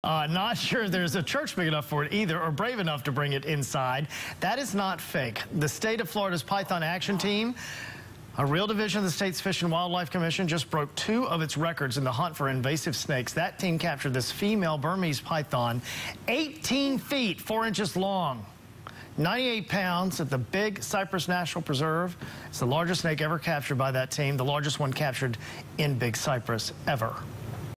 Not sure there's a church big enough for it either, or brave enough to bring it inside. That is not fake. The state of Florida's Python Action Team, a real division of the state's Fish and Wildlife Commission, just broke 2 of its records in the hunt for invasive snakes. That team captured this female Burmese python, 18 feet, 4 inches long, 98 pounds at the Big Cypress National Preserve. It's the largest snake ever captured by that team, the largest one captured in Big Cypress ever.